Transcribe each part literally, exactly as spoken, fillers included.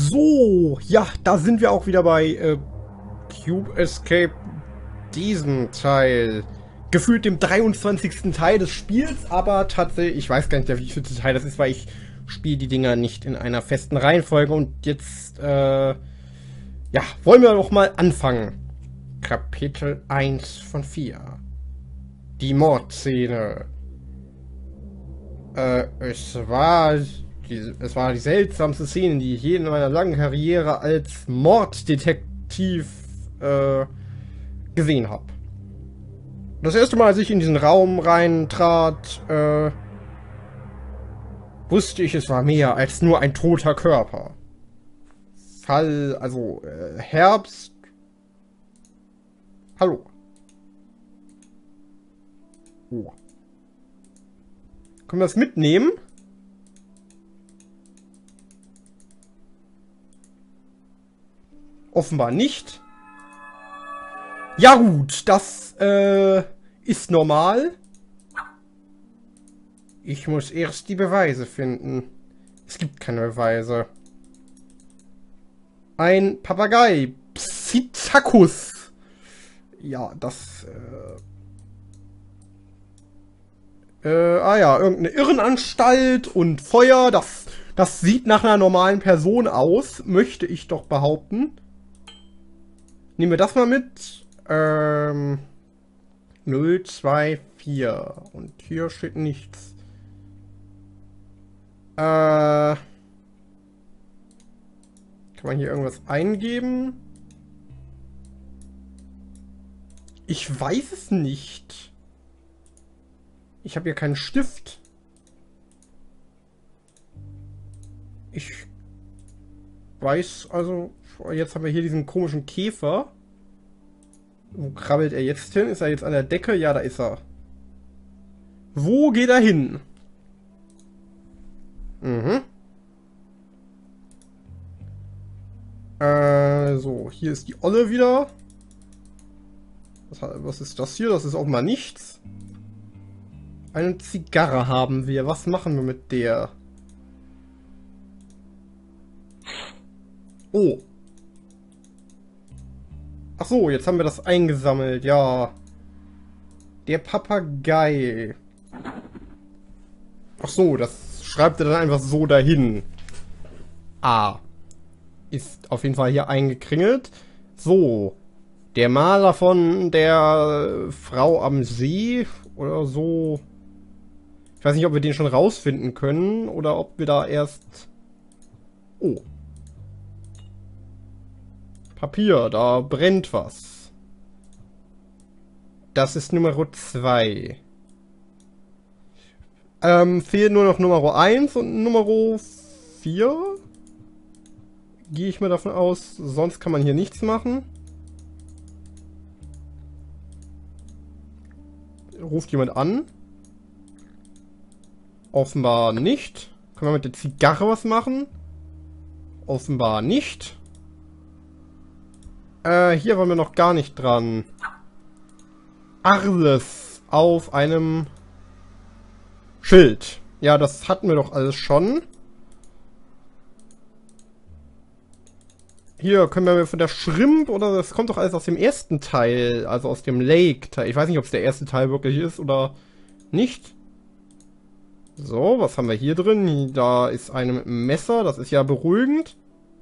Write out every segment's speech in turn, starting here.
So, ja, da sind wir auch wieder bei äh, Cube Escape, diesen Teil. Gefühlt dem dreiundzwanzigsten Teil des Spiels, aber tatsächlich, ich weiß gar nicht, wie viel Teil das ist, weil ich spiele die Dinger nicht in einer festen Reihenfolge. Und jetzt, äh, ja, wollen wir doch mal anfangen. Kapitel eins von vier. Die Mordszene. Äh, es war... Die, es war die seltsamste Szene, die ich je in meiner langen Karriere als Morddetektiv äh, gesehen habe. Das erste Mal, als ich in diesen Raum reintrat, äh, wusste ich, es war mehr als nur ein toter Körper. Fall, also äh, Herbst. Hallo. Oh. Können wir das mitnehmen? Offenbar nicht. Ja gut, das äh, ist normal. Ich muss erst die Beweise finden. Es gibt keine Beweise. Ein Papagei. Psittacus. Ja, das... Äh, äh, ah ja, irgendeine Irrenanstalt und Feuer. Das, das sieht nach einer normalen Person aus, möchte ich doch behaupten. Nehmen wir das mal mit. Ähm, null, zwei, vier. Und hier steht nichts. Äh, kann man hier irgendwas eingeben? Ich weiß es nicht. Ich habe hier keinen Stift. Ich weiß, also, jetzt haben wir hier diesen komischen Käfer. Wo krabbelt er jetzt hin? Ist er jetzt an der Decke? Ja, da ist er. Wo geht er hin? Mhm. Äh, so, hier ist die Olle wieder. Was, was ist das hier? Das ist auch mal nichts. Eine Zigarre haben wir. Was machen wir mit der? Oh. Ach so, jetzt haben wir das eingesammelt, ja. Der Papagei. Ach so, das schreibt er dann einfach so dahin. Ah. Ist auf jeden Fall hier eingekringelt. So. Der Maler von der Frau am See oder so. Ich weiß nicht, ob wir den schon rausfinden können oder ob wir da erst... Oh. Papier, da brennt was. Das ist Nummer zwei. Ähm, fehlt nur noch Nummer eins und Nummer vier. Gehe ich mal davon aus, sonst kann man hier nichts machen. Ruft jemand an? Offenbar nicht. Können wir mit der Zigarre was machen? Offenbar nicht. Äh, hier waren wir noch gar nicht dran. Arles auf einem Schild. Ja, das hatten wir doch alles schon. Hier können wir von der Shrimp, oder das kommt doch alles aus dem ersten Teil, also aus dem Lake-Teil. Ich weiß nicht, ob es der erste Teil wirklich ist oder nicht. So, was haben wir hier drin? Da ist eine mit einem Messer, das ist ja beruhigend.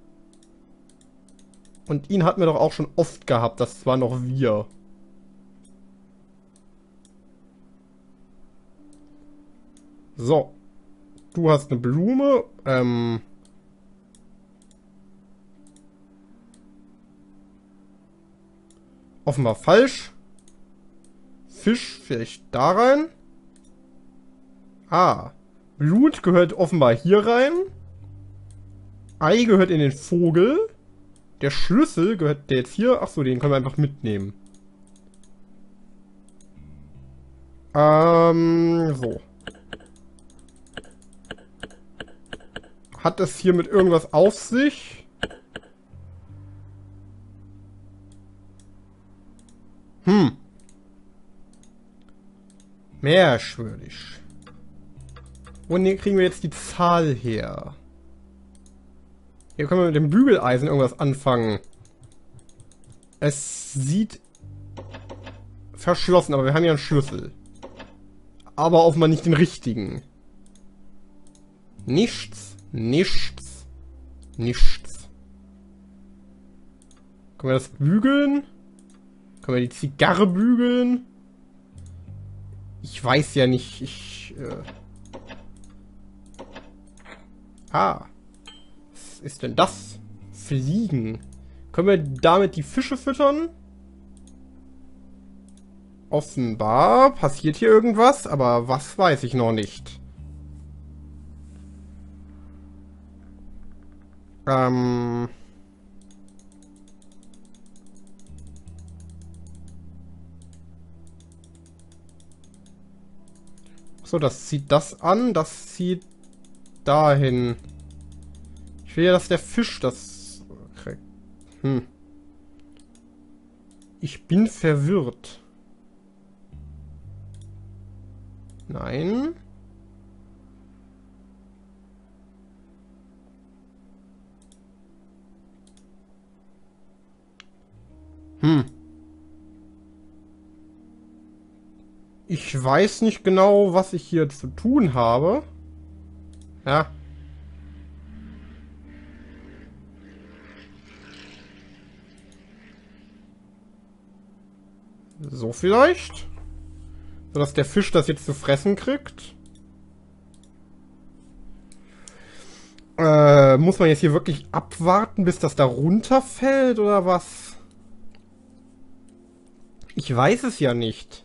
Und ihn hatten wir doch auch schon oft gehabt, das war noch wir. So. Du hast eine Blume. Ähm. Offenbar falsch. Fisch vielleicht da rein. Ah. Blut gehört offenbar hier rein. Ei gehört in den Vogel. Der Schlüssel gehört der jetzt hier. Achso, den können wir einfach mitnehmen. Ähm, so. Hat es hier mit irgendwas auf sich? Hm. Merkwürdig. Wo kriegen wir jetzt die Zahl her? Hier können wir mit dem Bügeleisen irgendwas anfangen. Es sieht verschlossen, aber wir haben ja einen Schlüssel. Aber offenbar nicht den richtigen. Nichts, nichts, nichts. Können wir das bügeln? Können wir die Zigarre bügeln? Ich weiß ja nicht, ich... Äh ah. Was ist denn das? Fliegen. Können wir damit die Fische füttern? Offenbar passiert hier irgendwas, aber was weiß ich noch nicht. Ähm... So, das zieht das an, das zieht dahin. Ich will ja, dass der Fisch das kriegt. Hm. Ich bin verwirrt. Nein. Hm. Ich weiß nicht genau, was ich hier zu tun habe. Ja. So vielleicht? So, dass der Fisch das jetzt zu fressen kriegt. Äh, muss man jetzt hier wirklich abwarten, bis das da runterfällt, oder was? Ich weiß es ja nicht.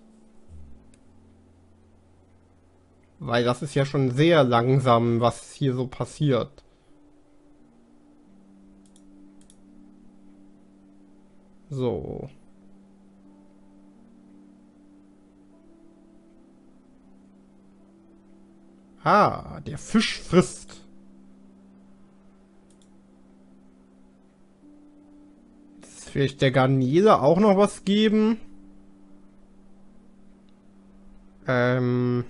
Weil das ist ja schon sehr langsam, was hier so passiert. So. Ah, der Fisch frisst. Jetzt vielleicht der Garnele auch noch was geben. Ähm...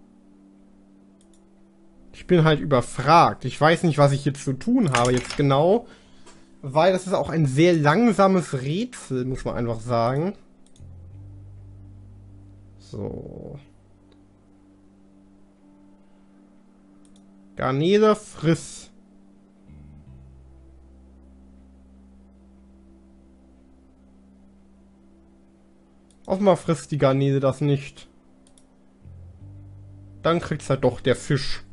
Ich bin halt überfragt. Ich weiß nicht, was ich jetzt zu tun habe jetzt genau. Weil das ist auch ein sehr langsames Rätsel, muss man einfach sagen. So. Garnele, friss. Offenbar frisst die Garnele das nicht. Dann kriegt's halt doch der Fisch.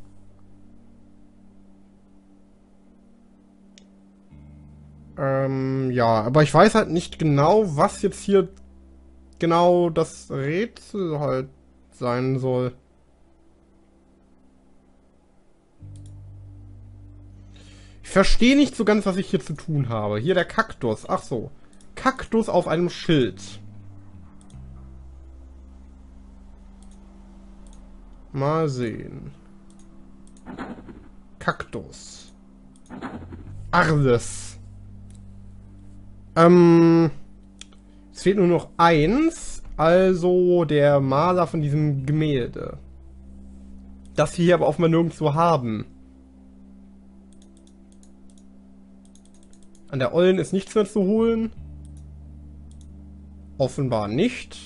Ähm, ja, aber ich weiß halt nicht genau, was jetzt hier genau das Rätsel halt sein soll. Ich verstehe nicht so ganz, was ich hier zu tun habe. Hier der Kaktus. Ach so. Kaktus auf einem Schild. Mal sehen. Kaktus. Arles. Ähm, es fehlt nur noch eins, also der Maler von diesem Gemälde. Das wir hier aber offenbar nirgendwo haben. An der Ollen ist nichts mehr zu holen. Offenbar nicht.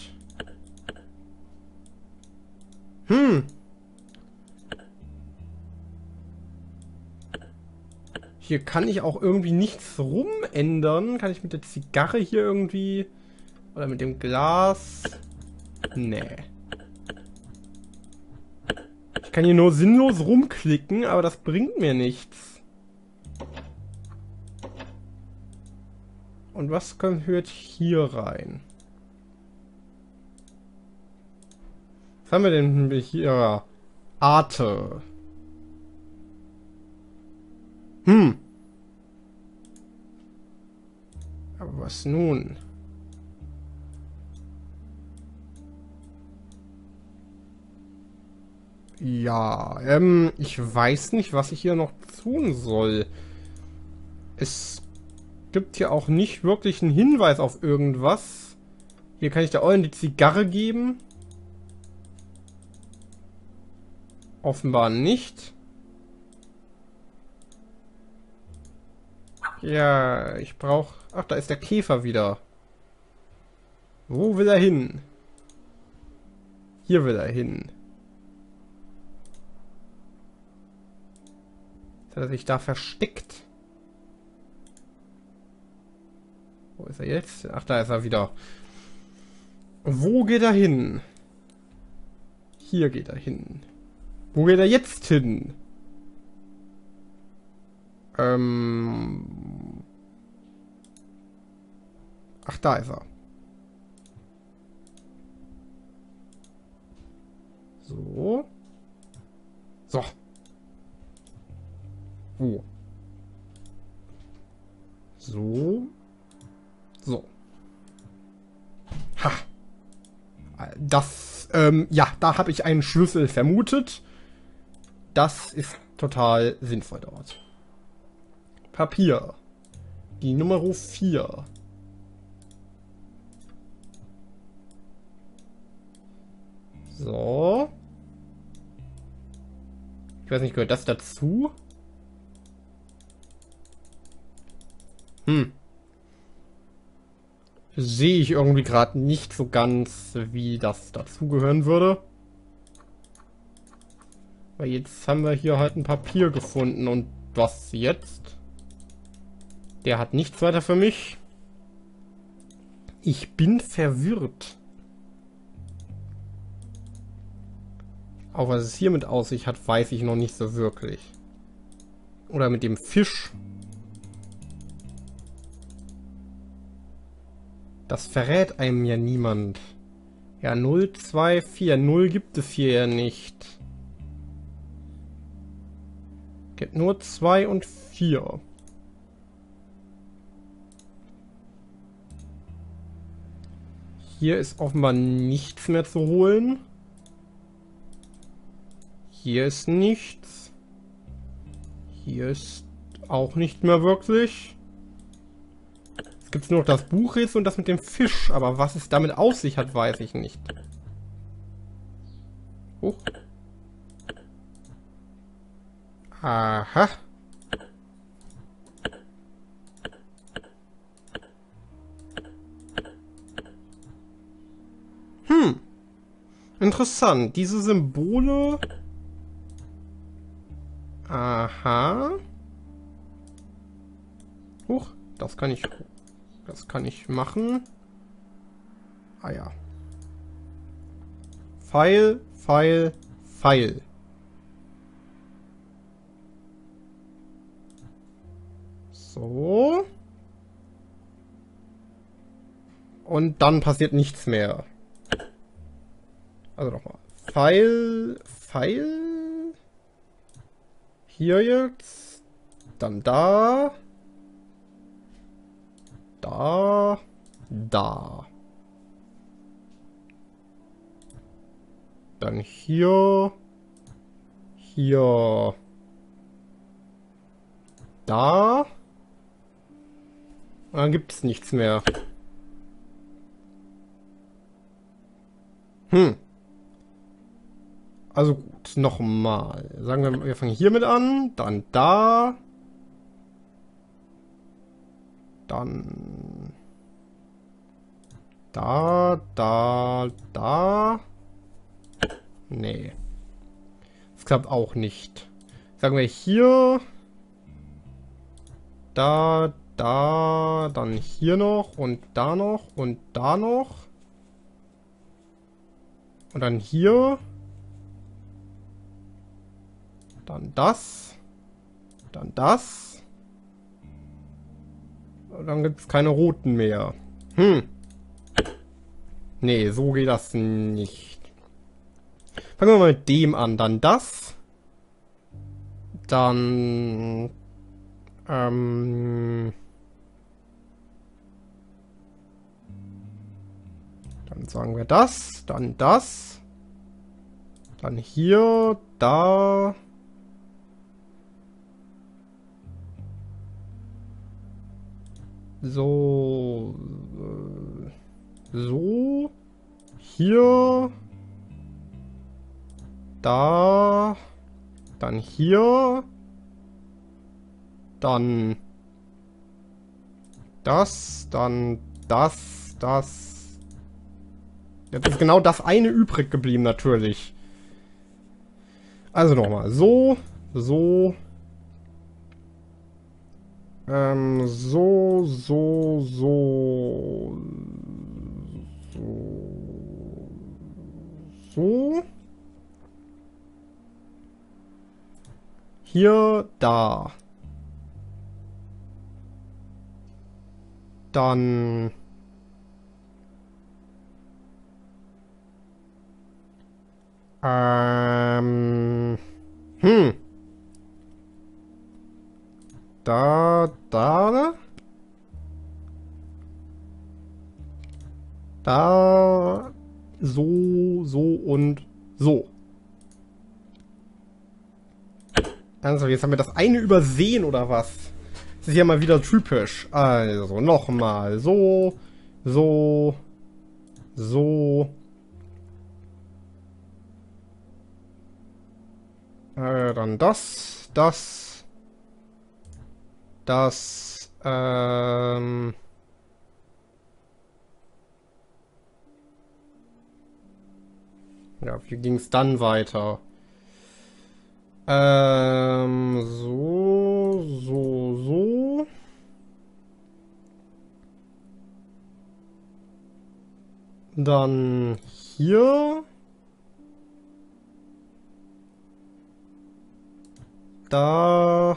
Hm. Hier kann ich auch irgendwie nichts rumändern. Kann ich mit der Zigarre hier irgendwie... Oder mit dem Glas... Nee. Ich kann hier nur sinnlos rumklicken, aber das bringt mir nichts. Und was gehört hier rein? Was haben wir denn hier? Arte. Hm. Aber was nun? Ja, ähm, ich weiß nicht, was ich hier noch tun soll. Es gibt hier auch nicht wirklich einen Hinweis auf irgendwas. Hier kann ich der Eulen die Zigarre geben. Offenbar nicht. Ja, ich brauche... Ach, da ist der Käfer wieder. Wo will er hin? Hier will er hin. Jetzt hat er sich da versteckt. Wo ist er jetzt? Ach, da ist er wieder. Wo geht er hin? Hier geht er hin. Wo geht er jetzt hin? Ähm... Ach, da ist er. So. So. Wo? So. So. Ha. Das, ähm, ja, da habe ich einen Schlüssel vermutet. Das ist total sinnvoll dort. Papier. Die Nummer vier. So. Ich weiß nicht, gehört das dazu? Hm. Sehe ich irgendwie gerade nicht so ganz, wie das dazugehören würde. Weil jetzt haben wir hier halt ein Papier gefunden und was jetzt? Der hat nichts weiter für mich. Ich bin verwirrt. Auch was es hier mit Aussicht hat, weiß ich noch nicht so wirklich. Oder mit dem Fisch. Das verrät einem ja niemand. Ja, null, zwei, vier. null gibt es hier ja nicht. Gibt nur zwei und vier. Hier ist offenbar nichts mehr zu holen. Hier ist nichts. Hier ist auch nicht mehr wirklich. Es gibt nur noch das Buchrätsel und das mit dem Fisch. Aber was es damit auf sich hat, weiß ich nicht. Hoch. Aha. Hm. Interessant. Diese Symbole... Aha. Huch, das kann ich... Das kann ich machen. Ah ja. Pfeil, Pfeil, Pfeil. So. Und dann passiert nichts mehr. Also nochmal. Pfeil, Pfeil. Hier jetzt. Dann da. Da. Da. Dann hier. Hier. Da. Und dann gibt es nichts mehr. Hm. Also gut, nochmal. Sagen wir, wir fangen hiermit an, dann da. Dann da, da, da. Nee. Das klappt auch nicht. Sagen wir hier. Da, da, dann hier noch und da noch und da noch. Und dann hier. Dann das. Dann das. Und dann gibt es keine roten mehr. Hm. Nee, so geht das nicht. Fangen wir mal mit dem an. Dann das. Dann... Ähm... Dann sagen wir das. Dann das. Dann hier, da... So, äh, so, hier, da, dann hier, dann Das, dann das, das. Jetzt ist genau das eine übrig geblieben, natürlich. Also nochmal. So, so. Ähm, so, so, so. So. So. Hier, da. Dann. Ähm. Hm. Da, da. Da. So, so und so. Also, jetzt haben wir das eine übersehen, oder was? Das ist ja mal wieder typisch. Also, nochmal. So, so, so. Äh, dann das, das, das, ähm... Ja, wie ging es dann weiter? Ähm, so, so, so. Dann hier. Da.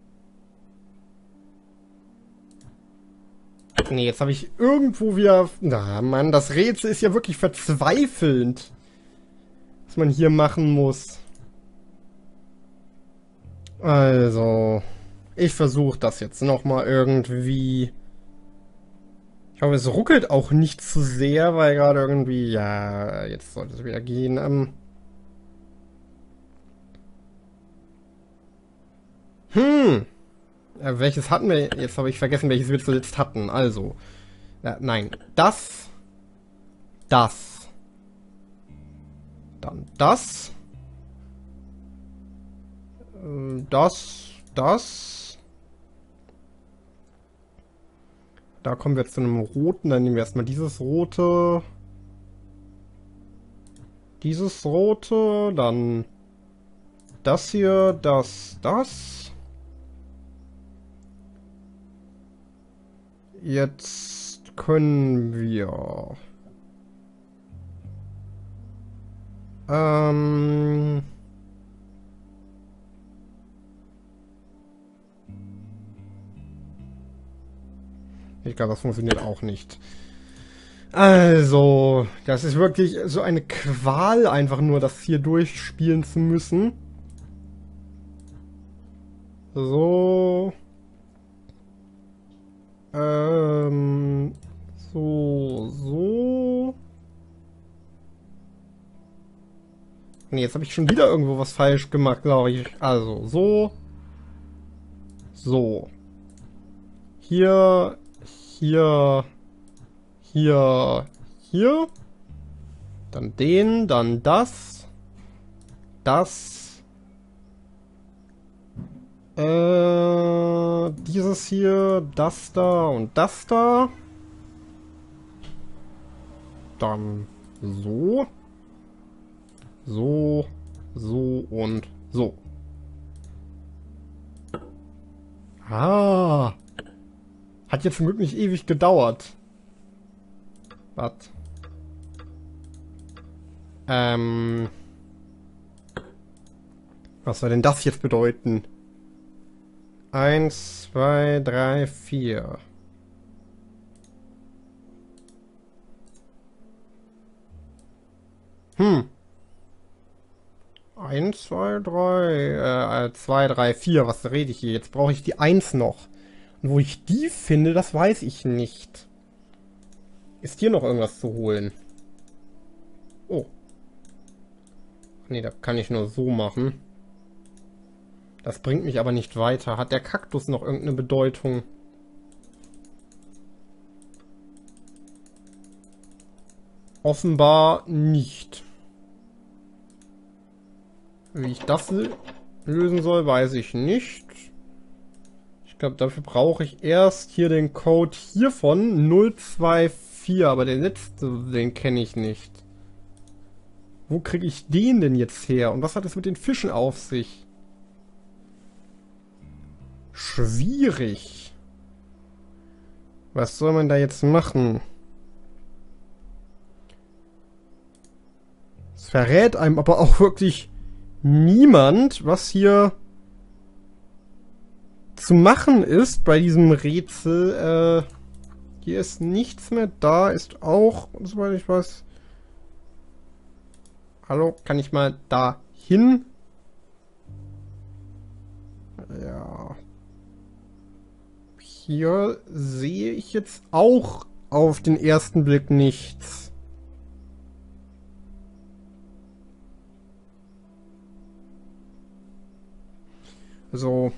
Nee, jetzt habe ich irgendwo wieder... Na, Mann, das Rätsel ist ja wirklich verzweifelnd, was man hier machen muss. Also, ich versuche das jetzt nochmal irgendwie. Ich hoffe, es ruckelt auch nicht zu sehr, weil gerade irgendwie... Ja, jetzt sollte es wieder gehen. Ähm, hm. Äh, welches hatten wir? Jetzt habe ich vergessen, welches wir zuletzt hatten. Also. Äh, nein. Das. Das. Dann das. Äh, das. Das. Da kommen wir jetzt zu einem roten. Dann nehmen wir erstmal dieses rote. Dieses rote. Dann das hier. Das. Das. Jetzt können wir... Ähm... Ich glaube, das funktioniert auch nicht. Also, das ist wirklich so eine Qual, einfach nur das hier durchspielen zu müssen. So... Ähm... So, so... Nee, jetzt habe ich schon wieder irgendwo was falsch gemacht, glaube ich. Also, so. So. Hier, hier, hier, hier. Dann den, dann das. Das. Äh, dieses hier, das da und das da. Dann so. So, so und so. Ah. Hat jetzt zum Glück nicht ewig gedauert. Was? Ähm. Was soll denn das jetzt bedeuten? Eins, zwei, drei, vier. Hm. Eins, zwei, drei, äh, zwei, drei, vier. Was rede ich hier? Jetzt brauche ich die Eins noch. Und wo ich die finde, das weiß ich nicht. Ist hier noch irgendwas zu holen? Oh. Nee, da kann ich nur so machen. Das bringt mich aber nicht weiter. Hat der Kaktus noch irgendeine Bedeutung? Offenbar nicht. Wie ich das lösen soll, weiß ich nicht. Ich glaube, dafür brauche ich erst hier den Code hiervon null zwei vier, aber der letzte, den kenne ich nicht. Wo kriege ich den denn jetzt her? Und was hat es mit den Fischen auf sich? Schwierig. Was soll man da jetzt machen? Es verrät einem aber auch wirklich niemand, was hier zu machen ist bei diesem Rätsel. Äh, hier ist nichts mehr. Da ist auch, soweit ich weiß. Hallo, kann ich mal da hin? Ja. Hier sehe ich jetzt auch auf den ersten Blick nichts. Also,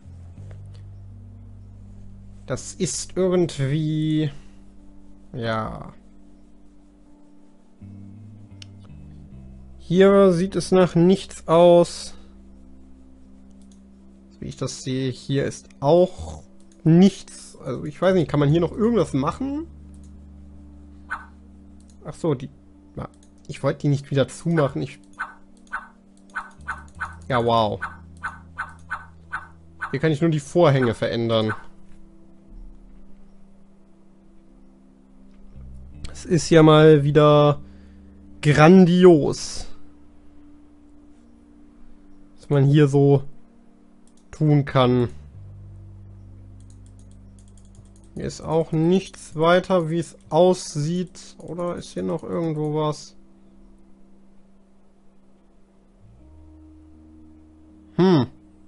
das ist irgendwie, ja. Hier sieht es nach nichts aus. Wie ich das sehe, hier ist auch nichts. Also ich weiß nicht, kann man hier noch irgendwas machen? Ach so, die... Ich wollte die nicht wieder zumachen. Ich... Ja, wow. Hier kann ich nur die Vorhänge verändern. Es ist ja mal wieder grandios, was man hier so tun kann. Hier ist auch nichts weiter, wie es aussieht. Oder ist hier noch irgendwo was? Hm.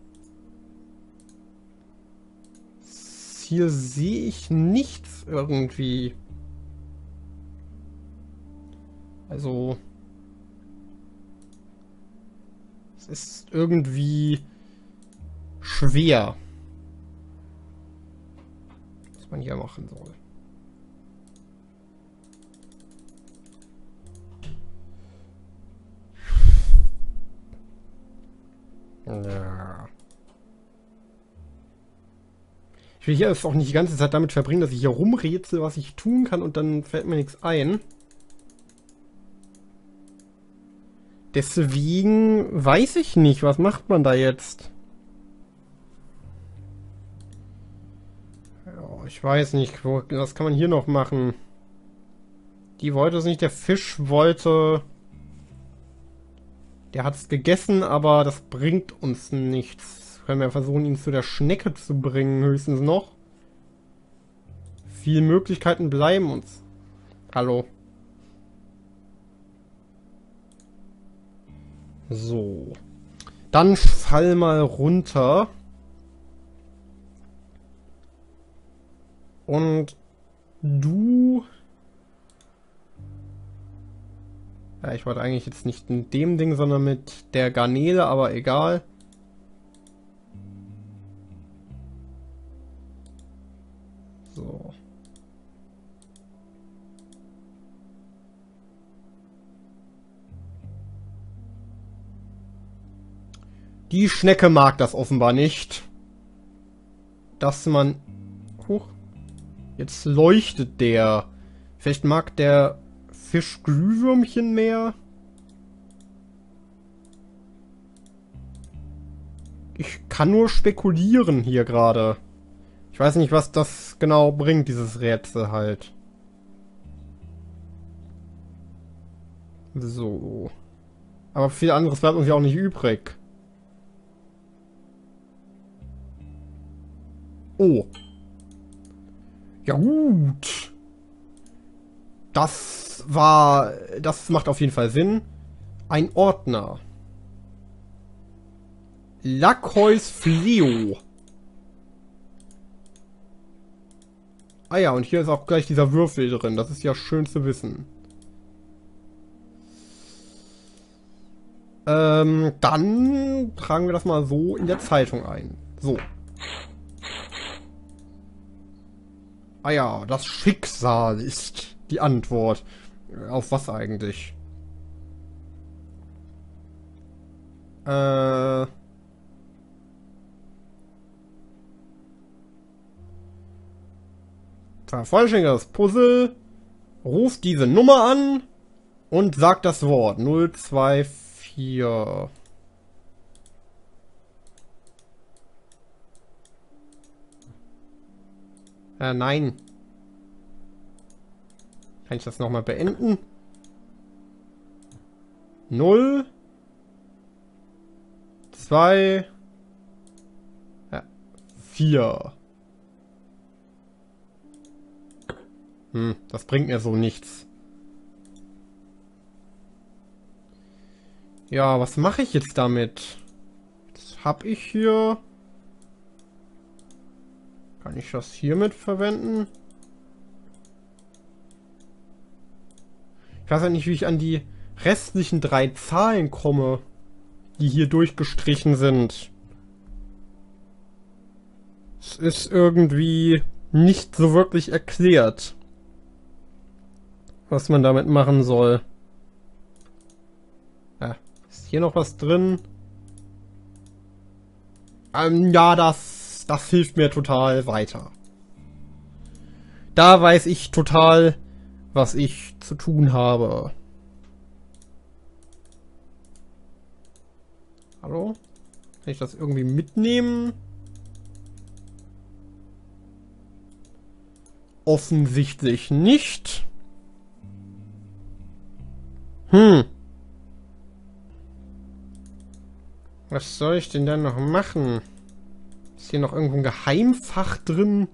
Hier sehe ich nichts irgendwie. Also... Es ist irgendwie schwer, was man hier machen soll. Ja. Ich will hier jetzt auch nicht die ganze Zeit damit verbringen, dass ich hier rumrätsel, was ich tun kann, und dann fällt mir nichts ein. Deswegen weiß ich nicht, was macht man da jetzt? Ja, ich weiß nicht, wo, was kann man hier noch machen? Die wollte es nicht, der Fisch wollte... Der hat es gegessen, aber das bringt uns nichts. Können wir versuchen, ihn zu der Schnecke zu bringen, höchstens noch. Viele Möglichkeiten bleiben uns. Hallo. So. Dann fall mal runter. Und du... Ja, ich wollte eigentlich jetzt nicht in dem Ding, sondern mit der Garnele, aber egal. So. Die Schnecke mag das offenbar nicht. Dass man... Huch. Jetzt leuchtet der. Vielleicht mag der Fisch Glühwürmchen mehr. Ich kann nur spekulieren hier gerade. Ich weiß nicht, was das genau bringt, dieses Rätsel halt. So. Aber viel anderes bleibt uns ja auch nicht übrig. Oh. Ja gut. Das war... Das macht auf jeden Fall Sinn. Ein Ordner. Lackhäus Fleo. Ah ja, und hier ist auch gleich dieser Würfel drin. Das ist ja schön zu wissen. Ähm, dann tragen wir das mal so in der Zeitung ein. So. Ah ja, das Schicksal ist die Antwort. Auf was eigentlich? Äh... Vervollständige das Puzzle, ruft diese Nummer an und sagt das Wort. null zwei vier. Äh, nein. Kann ich das nochmal beenden? null. zwei. vier. Hm, das bringt mir so nichts. Ja, was mache ich jetzt damit? Das habe ich hier. Kann ich das hiermit verwenden? Ich weiß ja nicht, wie ich an die restlichen drei Zahlen komme, die hier durchgestrichen sind. Es ist irgendwie nicht so wirklich erklärt, was man damit machen soll. Ja, ist hier noch was drin? Ähm, ja, das, das hilft mir total weiter. Da weiß ich total, was ich zu tun habe. Hallo? Kann ich das irgendwie mitnehmen? Offensichtlich nicht. Hm. Was soll ich denn dann noch machen? Ist hier noch irgendwo ein Geheimfach drin?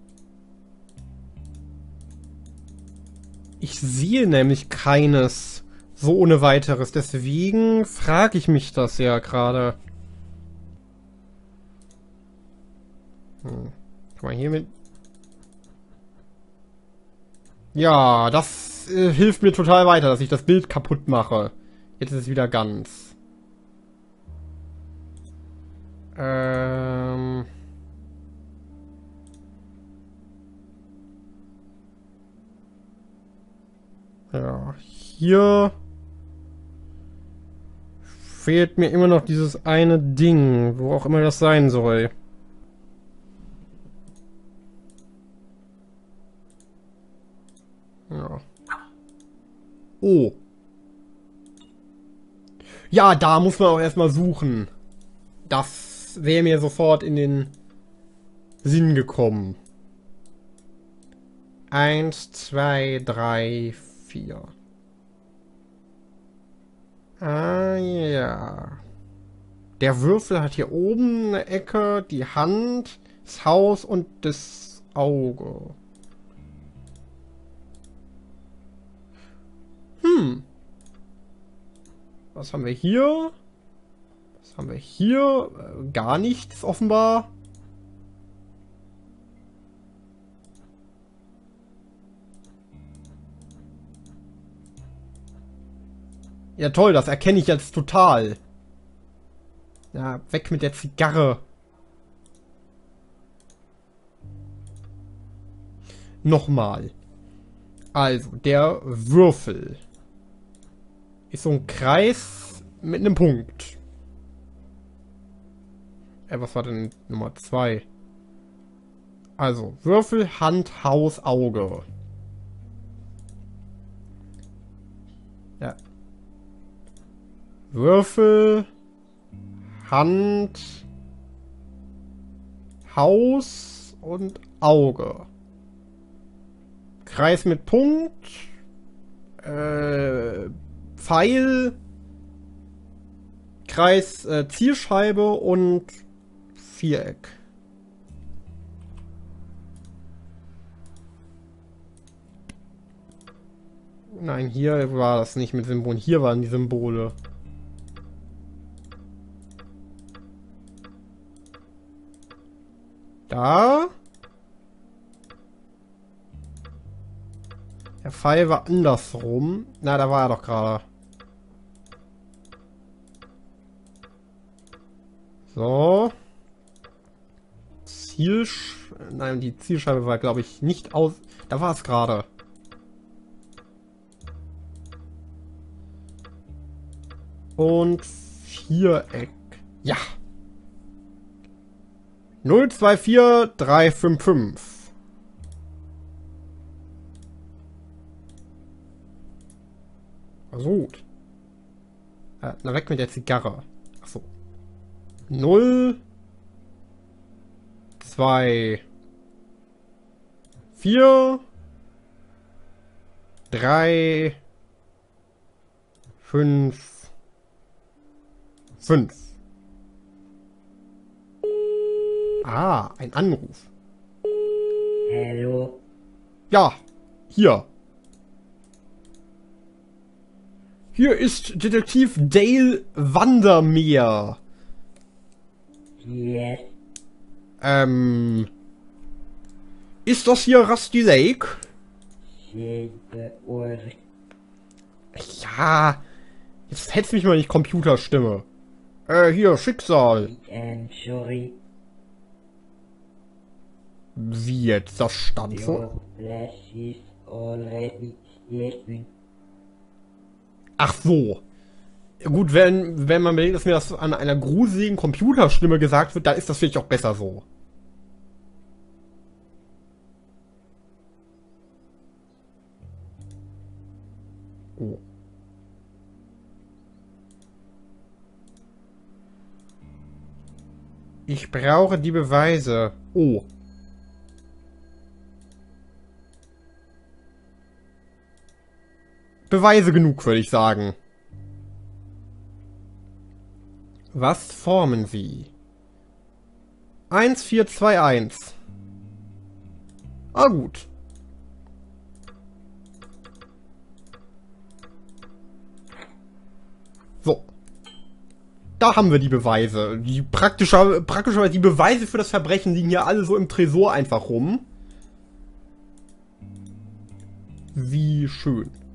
Ich sehe nämlich keines so ohne weiteres. Deswegen frage ich mich das ja gerade. Hm. Guck mal, hier mit... Ja, das äh, hilft mir total weiter, dass ich das Bild kaputt mache. Jetzt ist es wieder ganz. Ähm... Ja, hier fehlt mir immer noch dieses eine Ding, wo auch immer das sein soll. Ja. Oh. Ja, da muss man auch erstmal suchen. Das wäre mir sofort in den Sinn gekommen. Eins, zwei, drei, vier. Ah, ja. Der Würfel hat hier oben eine Ecke, die Hand, das Haus und das Auge. Hm. Was haben wir hier? Was haben wir hier? Äh, gar nichts offenbar. Ja toll, das erkenne ich jetzt total. Ja, weg mit der Zigarre. Nochmal. Also, der Würfel ist so ein Kreis mit einem Punkt. Äh, was war denn Nummer zwei? Also, Würfel, Hand, Haus, Auge. Ja. Würfel, Hand, Haus und Auge. Kreis mit Punkt, äh, Pfeil, Kreis, äh, Zielscheibe und Viereck. Nein, hier war das nicht mit Symbolen. Hier waren die Symbole. Da. Der Pfeil war andersrum. Na, da war er doch gerade. So. Zielsch... Nein, die Zielscheibe war, glaube ich, nicht aus... Da war es gerade. Und Viereck. Ja. null zwei vier drei fünf fünf. Also gut. Äh, na weg mit der Zigarre. Achso. Null. Zwei. Vier. Drei. Fünf. Fünf. Ah, ein Anruf. Hallo? Ja, hier. Hier ist Detektiv Dale Vandermeer. Yes. Ähm. Ist das hier Rusty Lake? Silbe Uhr. Ja. Jetzt hetz mich mal nicht, Computerstimme. Äh, hier, Schicksal. And sorry. Wie jetzt? Das stand so. Your flesh is already eaten. Ach so. Gut, wenn, wenn man bedenkt, dass mir das an einer gruseligen Computerstimme gesagt wird, dann ist das vielleicht auch besser so. Oh. Ich brauche die Beweise. Oh. Beweise genug, würde ich sagen. Was formen Sie? eins vier zwei eins. Ah, gut. So. Da haben wir die Beweise. Die praktischer, praktischerweise die Beweise für das Verbrechen liegen ja alle so im Tresor einfach rum. Wie schön.